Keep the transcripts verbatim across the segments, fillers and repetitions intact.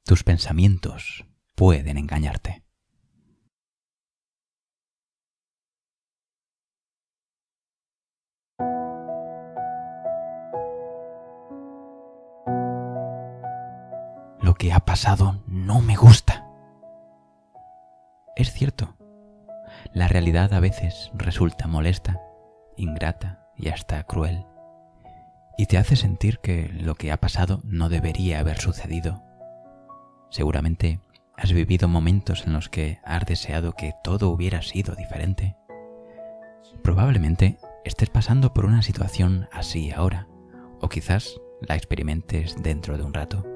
Tus pensamientos pueden engañarte. Lo que ha pasado no me gusta. Es cierto, la realidad a veces resulta molesta, ingrata y hasta cruel, y te hace sentir que lo que ha pasado no debería haber sucedido. Seguramente has vivido momentos en los que has deseado que todo hubiera sido diferente. Probablemente estés pasando por una situación así ahora, o quizás la experimentes dentro de un rato.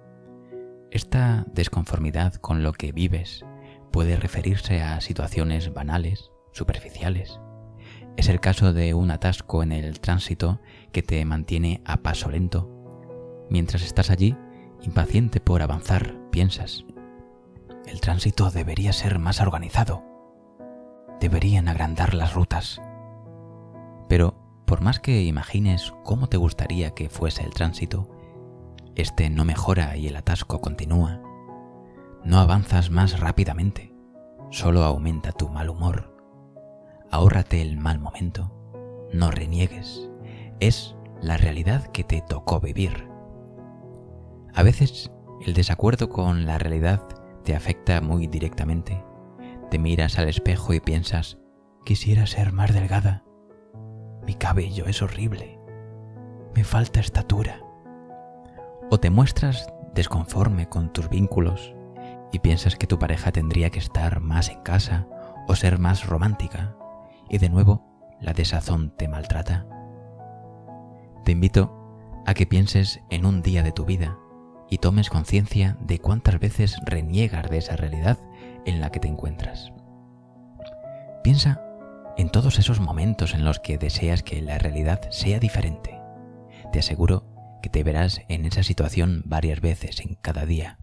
Esta desconformidad con lo que vives puede referirse a situaciones banales, superficiales. Es el caso de un atasco en el tránsito que te mantiene a paso lento. Mientras estás allí, impaciente por avanzar, piensas: el tránsito debería ser más organizado. Deberían agrandar las rutas. Pero, por más que imagines cómo te gustaría que fuese el tránsito, este no mejora y el atasco continúa. No avanzas más rápidamente, solo aumenta tu mal humor. Ahórrate el mal momento, no reniegues, es la realidad que te tocó vivir. A veces el desacuerdo con la realidad te afecta muy directamente. Te miras al espejo y piensas: quisiera ser más delgada, mi cabello es horrible, me falta estatura. O te muestras desconforme con tus vínculos y piensas que tu pareja tendría que estar más en casa o ser más romántica, y de nuevo la desazón te maltrata. Te invito a que pienses en un día de tu vida y tomes conciencia de cuántas veces reniegas de esa realidad en la que te encuentras. Piensa en todos esos momentos en los que deseas que la realidad sea diferente. Te aseguro que te verás en esa situación varias veces en cada día.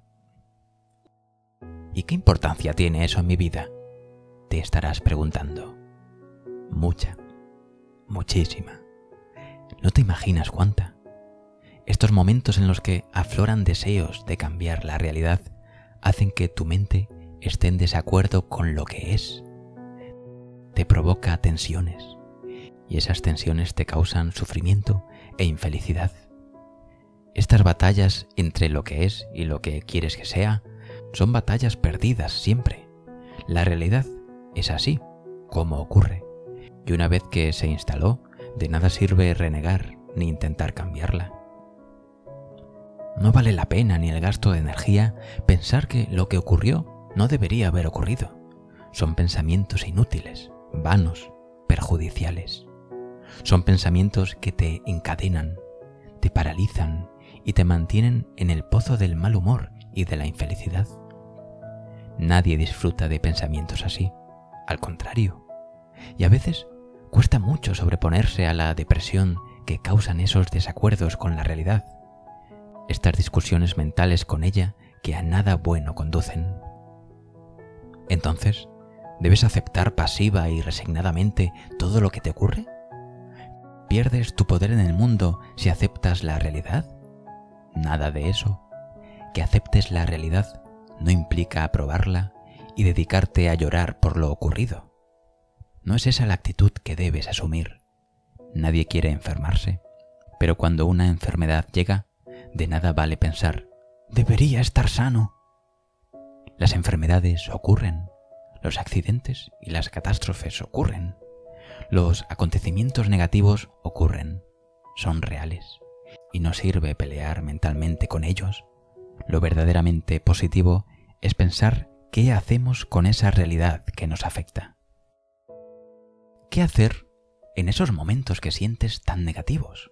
¿Y qué importancia tiene eso en mi vida?, te estarás preguntando. Mucha, muchísima. No te imaginas cuánta. Estos momentos en los que afloran deseos de cambiar la realidad hacen que tu mente esté en desacuerdo con lo que es. Te provoca tensiones, y esas tensiones te causan sufrimiento e infelicidad. Estas batallas entre lo que es y lo que quieres que sea son batallas perdidas siempre. La realidad es así, como ocurre, y una vez que se instaló, de nada sirve renegar ni intentar cambiarla. No vale la pena ni el gasto de energía pensar que lo que ocurrió no debería haber ocurrido. Son pensamientos inútiles, vanos, perjudiciales. Son pensamientos que te encadenan, te paralizan y te mantienen en el pozo del mal humor y de la infelicidad. Nadie disfruta de pensamientos así, al contrario. Y a veces cuesta mucho sobreponerse a la depresión que causan esos desacuerdos con la realidad. Estas discusiones mentales con ella que a nada bueno conducen. Entonces, ¿debes aceptar pasiva y resignadamente todo lo que te ocurre? ¿Pierdes tu poder en el mundo si aceptas la realidad? Nada de eso. Que aceptes la realidad no implica aprobarla y dedicarte a llorar por lo ocurrido. No es esa la actitud que debes asumir. Nadie quiere enfermarse, pero cuando una enfermedad llega, de nada vale pensar: debería estar sano. Las enfermedades ocurren, los accidentes y las catástrofes ocurren, los acontecimientos negativos ocurren, son reales, y no sirve pelear mentalmente con ellos. Lo verdaderamente positivo es pensar qué hacemos con esa realidad que nos afecta. ¿Qué hacer en esos momentos que sientes tan negativos?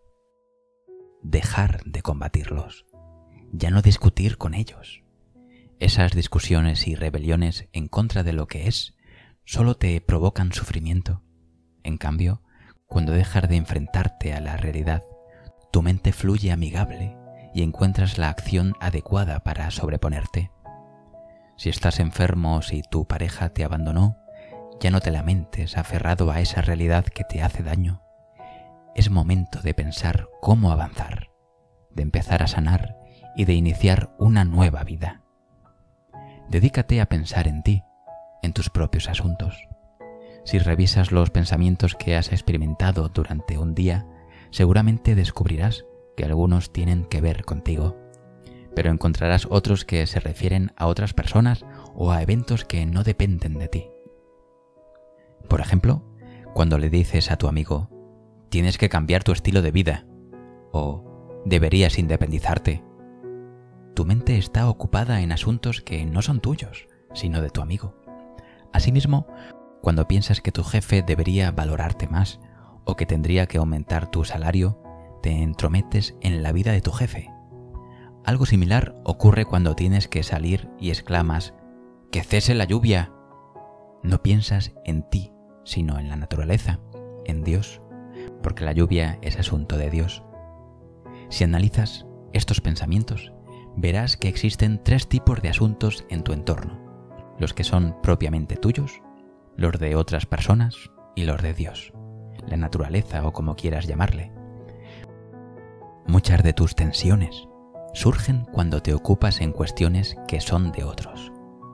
Dejar de combatirlos, ya no discutir con ellos. Esas discusiones y rebeliones en contra de lo que es solo te provocan sufrimiento. En cambio, cuando dejas de enfrentarte a la realidad, tu mente fluye amigable y encuentras la acción adecuada para sobreponerte. Si estás enfermo o si tu pareja te abandonó, ya no te lamentes aferrado a esa realidad que te hace daño. Es momento de pensar cómo avanzar, de empezar a sanar y de iniciar una nueva vida. Dedícate a pensar en ti, en tus propios asuntos. Si revisas los pensamientos que has experimentado durante un día, seguramente descubrirás que algunos tienen que ver contigo, pero encontrarás otros que se refieren a otras personas o a eventos que no dependen de ti. Por ejemplo, cuando le dices a tu amigo, tienes que cambiar tu estilo de vida, o deberías independizarte, tu mente está ocupada en asuntos que no son tuyos, sino de tu amigo. Asimismo, cuando piensas que tu jefe debería valorarte más o que tendría que aumentar tu salario, te entrometes en la vida de tu jefe. Algo similar ocurre cuando tienes que salir y exclamas, ¡que cese la lluvia! No piensas en ti, sino en la naturaleza, en Dios, porque la lluvia es asunto de Dios. Si analizas estos pensamientos, verás que existen tres tipos de asuntos en tu entorno: los que son propiamente tuyos, los de otras personas y los de Dios, la naturaleza o como quieras llamarle. Muchas de tus tensiones surgen cuando te ocupas en cuestiones que son de otros.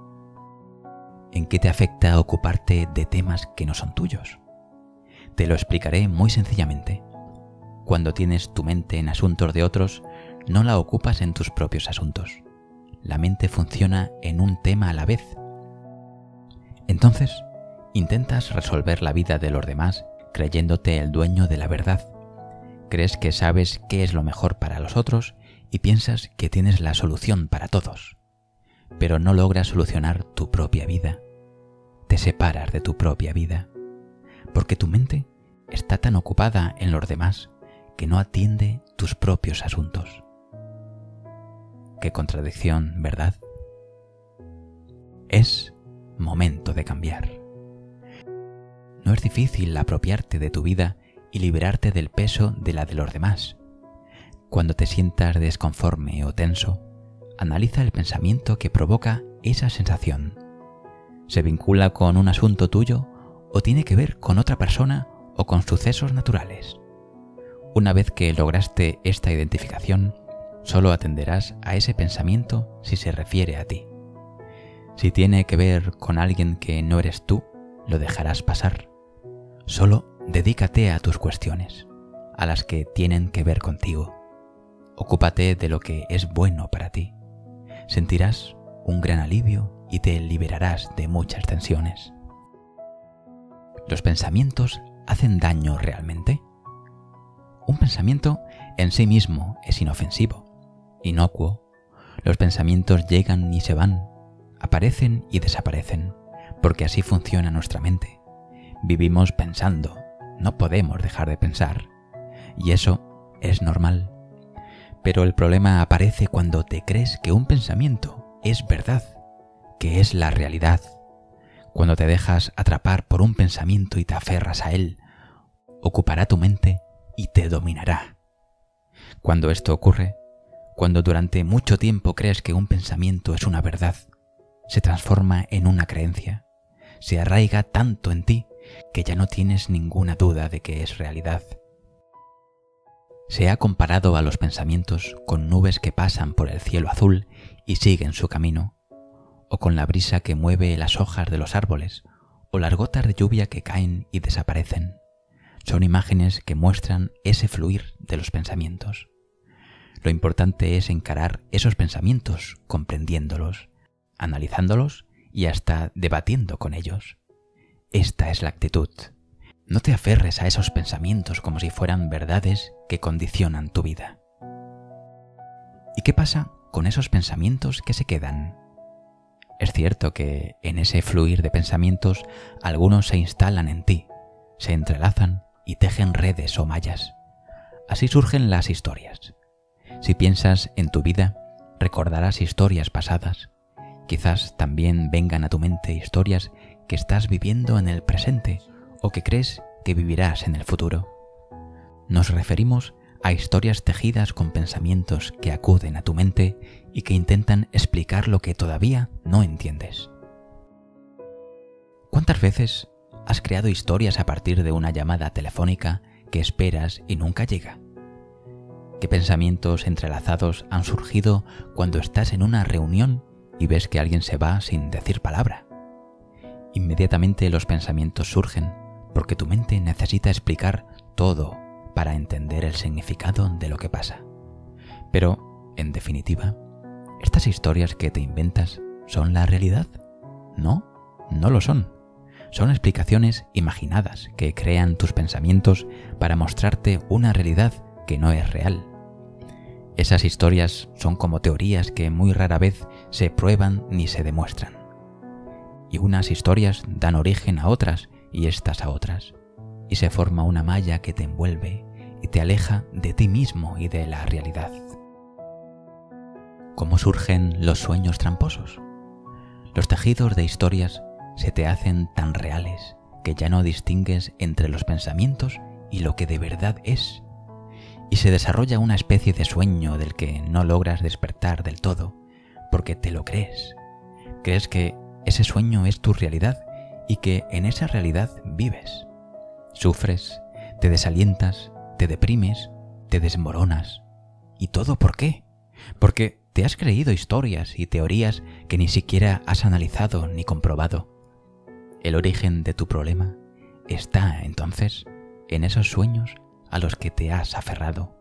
¿En qué te afecta ocuparte de temas que no son tuyos? Te lo explicaré muy sencillamente. Cuando tienes tu mente en asuntos de otros, no la ocupas en tus propios asuntos. La mente funciona en un tema a la vez. Entonces, intentas resolver la vida de los demás creyéndote el dueño de la verdad. Crees que sabes qué es lo mejor para los otros y piensas que tienes la solución para todos. Pero no logras solucionar tu propia vida. Te separas de tu propia vida, porque tu mente está tan ocupada en los demás que no atiende tus propios asuntos. Qué contradicción, ¿verdad? Es momento de cambiar. No es difícil apropiarte de tu vida y liberarte del peso de la de los demás. Cuando te sientas desconforme o tenso, analiza el pensamiento que provoca esa sensación. ¿Se vincula con un asunto tuyo o tiene que ver con otra persona o con sucesos naturales? Una vez que lograste esta identificación, solo atenderás a ese pensamiento si se refiere a ti. Si tiene que ver con alguien que no eres tú, lo dejarás pasar. Solo dedícate a tus cuestiones, a las que tienen que ver contigo. Ocúpate de lo que es bueno para ti. Sentirás un gran alivio y te liberarás de muchas tensiones. ¿Los pensamientos hacen daño realmente? Un pensamiento en sí mismo es inofensivo, inocuo. Los pensamientos llegan y se van, aparecen y desaparecen, porque así funciona nuestra mente. Vivimos pensando, no podemos dejar de pensar, y eso es normal. Pero el problema aparece cuando te crees que un pensamiento es verdad, que es la realidad. Cuando te dejas atrapar por un pensamiento y te aferras a él, ocupará tu mente y te dominará. Cuando esto ocurre, cuando durante mucho tiempo crees que un pensamiento es una verdad, se transforma en una creencia, se arraiga tanto en ti que ya no tienes ninguna duda de que es realidad. Se ha comparado a los pensamientos con nubes que pasan por el cielo azul y siguen su camino, o con la brisa que mueve las hojas de los árboles, o las gotas de lluvia que caen y desaparecen. Son imágenes que muestran ese fluir de los pensamientos. Lo importante es encarar esos pensamientos comprendiéndolos, analizándolos y hasta debatiendo con ellos. Esta es la actitud. No te aferres a esos pensamientos como si fueran verdades que condicionan tu vida. ¿Y qué pasa con esos pensamientos que se quedan? Es cierto que en ese fluir de pensamientos algunos se instalan en ti, se entrelazan y tejen redes o mallas. Así surgen las historias. Si piensas en tu vida, recordarás historias pasadas. Quizás también vengan a tu mente historias que estás viviendo en el presente o que crees que vivirás en el futuro. Nos referimos a historias tejidas con pensamientos que acuden a tu mente y que intentan explicar lo que todavía no entiendes. ¿Cuántas veces has creado historias a partir de una llamada telefónica que esperas y nunca llega? ¿Qué pensamientos entrelazados han surgido cuando estás en una reunión y ves que alguien se va sin decir palabra? Inmediatamente los pensamientos surgen porque tu mente necesita explicar todo para entender el significado de lo que pasa. Pero, en definitiva, ¿estas historias que te inventas son la realidad? No, no lo son. Son explicaciones imaginadas que crean tus pensamientos para mostrarte una realidad que no es real. Esas historias son como teorías que muy rara vez se prueban ni se demuestran. Y unas historias dan origen a otras y estas a otras, y se forma una malla que te envuelve y te aleja de ti mismo y de la realidad. ¿Cómo surgen los sueños tramposos? Los tejidos de historias se te hacen tan reales que ya no distingues entre los pensamientos y lo que de verdad es, y se desarrolla una especie de sueño del que no logras despertar del todo, porque te lo crees. Crees que ese sueño es tu realidad y que en esa realidad vives. Sufres, te desalientas, te deprimes, te desmoronas. ¿Y todo por qué? Porque te has creído historias y teorías que ni siquiera has analizado ni comprobado. El origen de tu problema está, entonces, en esos sueños a los que te has aferrado.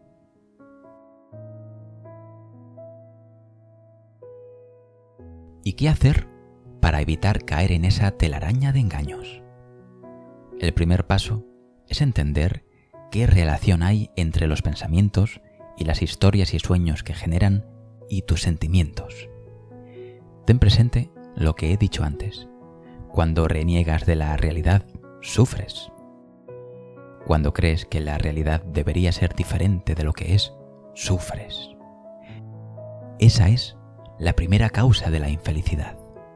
¿Y qué hacer para evitar caer en esa telaraña de engaños? El primer paso es entender qué relación hay entre los pensamientos y las historias y sueños que generan y tus sentimientos. Ten presente lo que he dicho antes. Cuando reniegas de la realidad, sufres. Cuando crees que la realidad debería ser diferente de lo que es, sufres. Esa es la primera causa de la infelicidad.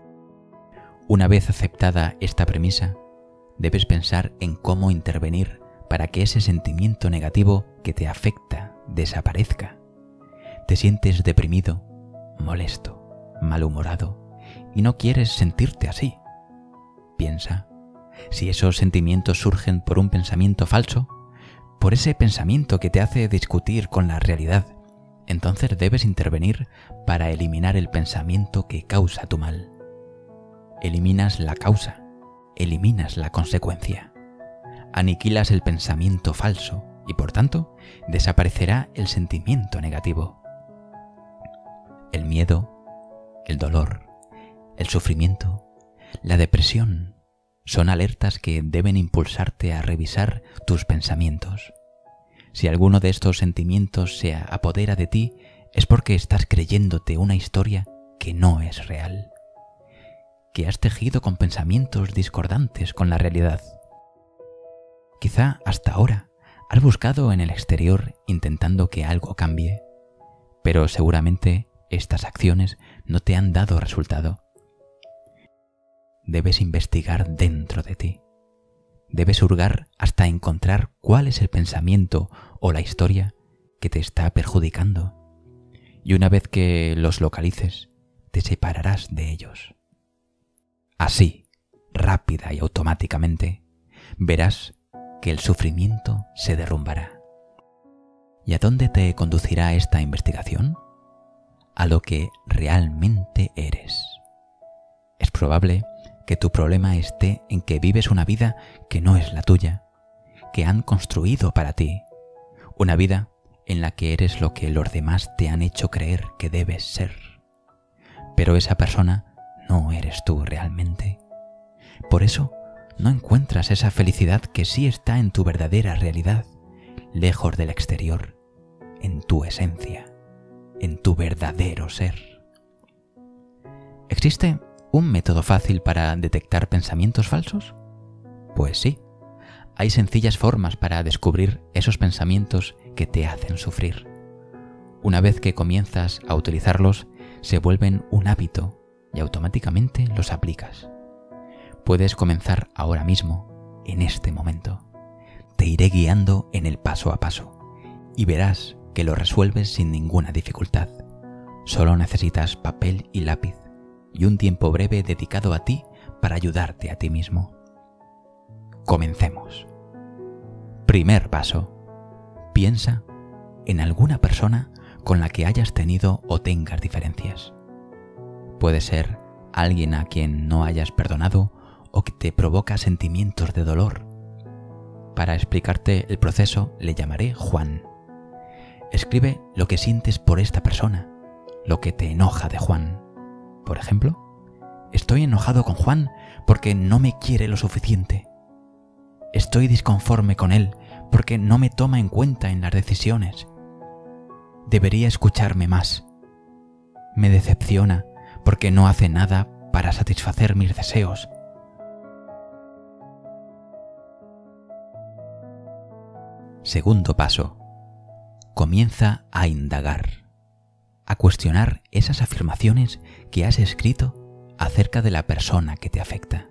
Una vez aceptada esta premisa, debes pensar en cómo intervenir para que ese sentimiento negativo que te afecta desaparezca. Te sientes deprimido, molesto, malhumorado y no quieres sentirte así. Piensa, si esos sentimientos surgen por un pensamiento falso, por ese pensamiento que te hace discutir con la realidad, entonces debes intervenir para eliminar el pensamiento que causa tu mal. Eliminas la causa, eliminas la consecuencia. Aniquilas el pensamiento falso y, por tanto, desaparecerá el sentimiento negativo. El miedo, el dolor, el sufrimiento, la depresión son alertas que deben impulsarte a revisar tus pensamientos. Si alguno de estos sentimientos se apodera de ti, es porque estás creyéndote una historia que no es real, que has tejido con pensamientos discordantes con la realidad. Quizá hasta ahora has buscado en el exterior intentando que algo cambie, pero seguramente estas acciones no te han dado resultado. Debes investigar dentro de ti. Debes hurgar hasta encontrar cuál es el pensamiento o la historia que te está perjudicando. Y una vez que los localices, te separarás de ellos. Así, rápida y automáticamente, verás que el sufrimiento se derrumbará. ¿Y a dónde te conducirá esta investigación? A lo que realmente eres. Es probable que tu problema esté en que vives una vida que no es la tuya, que han construido para ti, una vida en la que eres lo que los demás te han hecho creer que debes ser. Pero esa persona no eres tú realmente. Por eso no encuentras esa felicidad que sí está en tu verdadera realidad, lejos del exterior, en tu esencia, en tu verdadero ser. ¿Existe un método fácil para detectar pensamientos falsos? Pues sí, hay sencillas formas para descubrir esos pensamientos que te hacen sufrir. Una vez que comienzas a utilizarlos, se vuelven un hábito y automáticamente los aplicas. Puedes comenzar ahora mismo, en este momento. Te iré guiando en el paso a paso y verás que lo resuelves sin ninguna dificultad. Solo necesitas papel y lápiz y un tiempo breve dedicado a ti para ayudarte a ti mismo. Comencemos. Primer paso. Piensa en alguna persona con la que hayas tenido o tengas diferencias. Puede ser alguien a quien no hayas perdonado o que te provoca sentimientos de dolor. Para explicarte el proceso le llamaré Juan. Escribe lo que sientes por esta persona, lo que te enoja de Juan. Por ejemplo, estoy enojado con Juan porque no me quiere lo suficiente. Estoy disconforme con él porque no me toma en cuenta en las decisiones. Debería escucharme más. Me decepciona porque no hace nada para satisfacer mis deseos. Segundo paso. Comienza a indagar, a cuestionar esas afirmaciones que has escrito acerca de la persona que te afecta.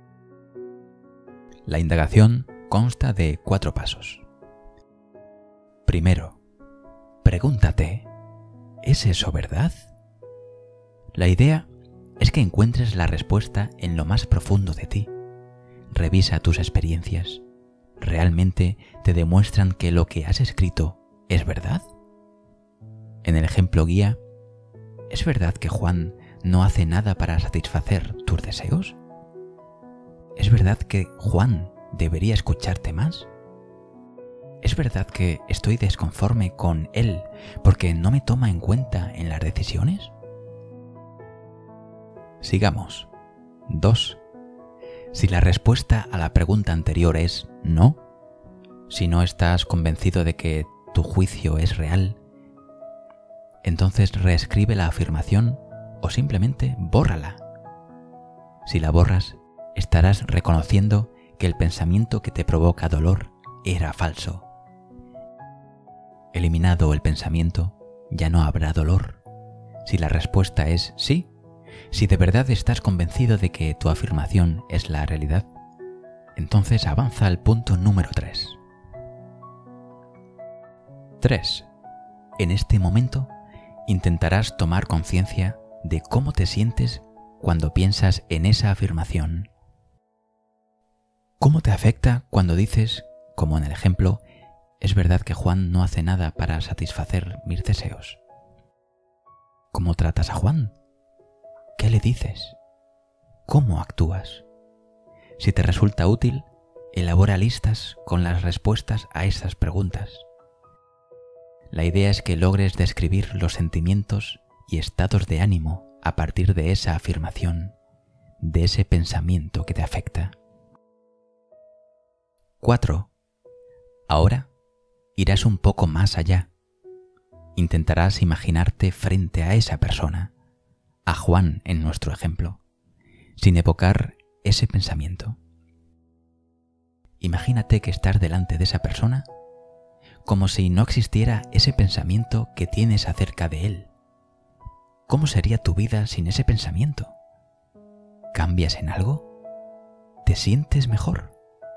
La indagación consta de cuatro pasos. Primero, pregúntate, ¿es eso verdad? La idea es que encuentres la respuesta en lo más profundo de ti. Revisa tus experiencias. ¿Realmente te demuestran que lo que has escrito es verdad? En el ejemplo guía, ¿es verdad que Juan no hace nada para satisfacer tus deseos? ¿Es verdad que Juan debería escucharte más? ¿Es verdad que estoy desconforme con él porque no me toma en cuenta en las decisiones? Sigamos. dos. Si la respuesta a la pregunta anterior es no, si no estás convencido de que tu juicio es real, entonces reescribe la afirmación o simplemente bórrala. Si la borras, estarás reconociendo que el pensamiento que te provoca dolor era falso. Eliminado el pensamiento, ya no habrá dolor. Si la respuesta es sí, si de verdad estás convencido de que tu afirmación es la realidad, entonces avanza al punto número tres. tres. En este momento intentarás tomar conciencia de cómo te sientes cuando piensas en esa afirmación. ¿Cómo te afecta cuando dices, como en el ejemplo, es verdad que Juan no hace nada para satisfacer mis deseos? ¿Cómo tratas a Juan? ¿Qué le dices? ¿Cómo actúas? Si te resulta útil, elabora listas con las respuestas a esas preguntas. La idea es que logres describir los sentimientos y estados de ánimo a partir de esa afirmación, de ese pensamiento que te afecta. cuatro. Ahora irás un poco más allá. Intentarás imaginarte frente a esa persona, a Juan en nuestro ejemplo, sin evocar ese pensamiento. Imagínate que estás delante de esa persona como si no existiera ese pensamiento que tienes acerca de él. ¿Cómo sería tu vida sin ese pensamiento? ¿Cambias en algo? ¿Te sientes mejor?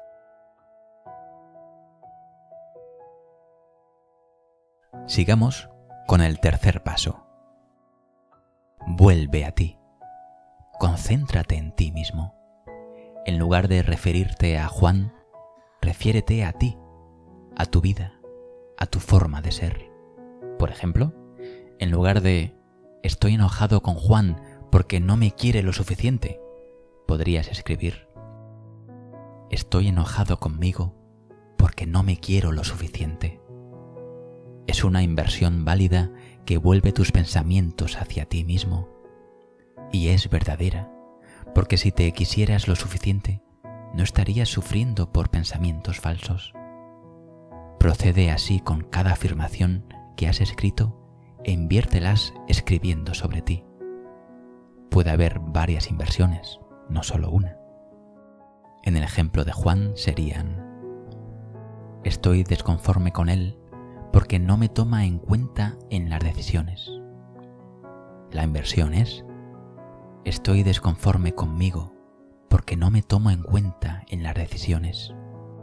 Sigamos con el tercer paso. Vuelve a ti. Concéntrate en ti mismo. En lugar de referirte a Juan, refiérete a ti, a tu vida, a tu forma de ser. Por ejemplo, en lugar de estoy enojado con Juan porque no me quiere lo suficiente, podrías escribir estoy enojado conmigo porque no me quiero lo suficiente. Es una inversión válida que vuelve tus pensamientos hacia ti mismo y es verdadera, porque si te quisieras lo suficiente, no estarías sufriendo por pensamientos falsos. Procede así con cada afirmación que has escrito e inviértelas escribiendo sobre ti. Puede haber varias inversiones, no solo una. En el ejemplo de Juan serían: estoy desconforme con él porque no me toma en cuenta en las decisiones. La inversión es: estoy desconforme conmigo porque no me tomo en cuenta en las decisiones.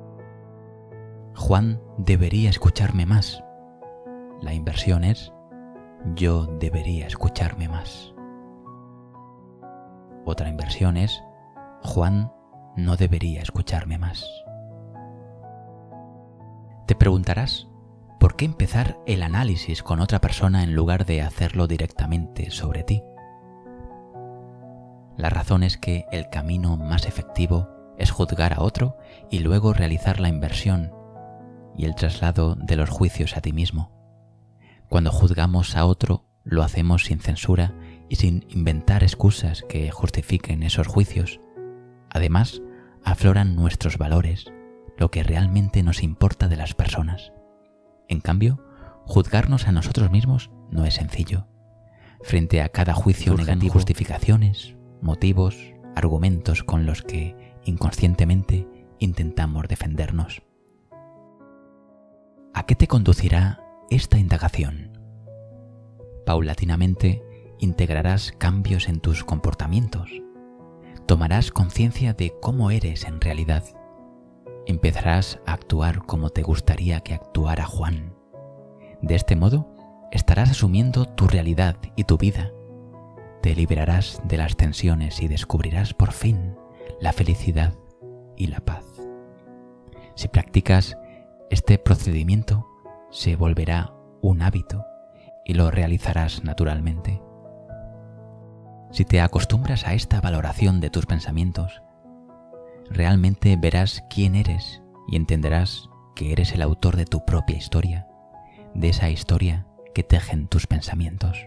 Juan debería escucharme más. La inversión es: yo debería escucharme más. Otra inversión es: Juan no debería escucharme más. Te preguntarás, ¿por qué empezar el análisis con otra persona en lugar de hacerlo directamente sobre ti? La razón es que el camino más efectivo es juzgar a otro y luego realizar la inversión y el traslado de los juicios a ti mismo. Cuando juzgamos a otro, lo hacemos sin censura y sin inventar excusas que justifiquen esos juicios. Además, afloran nuestros valores, lo que realmente nos importa de las personas. En cambio, juzgarnos a nosotros mismos no es sencillo. Frente a cada juicio negativo, justificaciones, motivos, argumentos con los que inconscientemente intentamos defendernos. ¿A qué te conducirá esta indagación? Paulatinamente integrarás cambios en tus comportamientos. Tomarás conciencia de cómo eres en realidad. Empezarás a actuar como te gustaría que actuara Juan. De este modo, estarás asumiendo tu realidad y tu vida. Te liberarás de las tensiones y descubrirás por fin la felicidad y la paz. Si practicas este procedimiento, se volverá un hábito y lo realizarás naturalmente. Si te acostumbras a esta valoración de tus pensamientos, realmente verás quién eres y entenderás que eres el autor de tu propia historia, de esa historia que tejen tus pensamientos.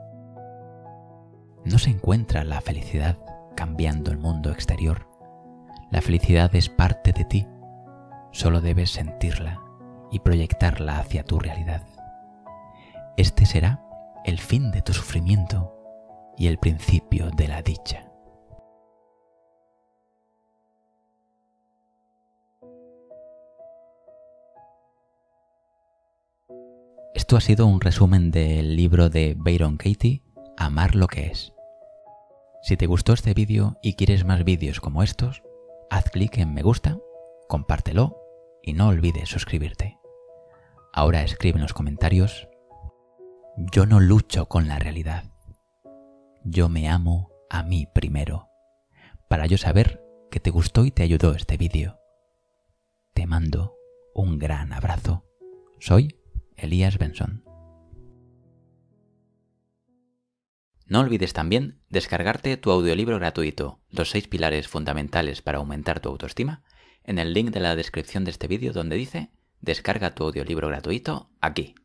No se encuentra la felicidad cambiando el mundo exterior. La felicidad es parte de ti. Solo debes sentirla y proyectarla hacia tu realidad. Este será el fin de tu sufrimiento y el principio de la dicha. Esto ha sido un resumen del libro de Byron Katie, Amar lo que es. Si te gustó este vídeo y quieres más vídeos como estos, haz clic en me gusta, compártelo y no olvides suscribirte. Ahora escribe en los comentarios: yo no lucho con la realidad. Yo me amo a mí primero, para yo saber que te gustó y te ayudó este vídeo. Te mando un gran abrazo. Soy Elías Benson. No olvides también descargarte tu audiolibro gratuito, Los seis pilares fundamentales para aumentar tu autoestima, en el link de la descripción de este vídeo donde dice: descarga tu audiolibro gratuito aquí.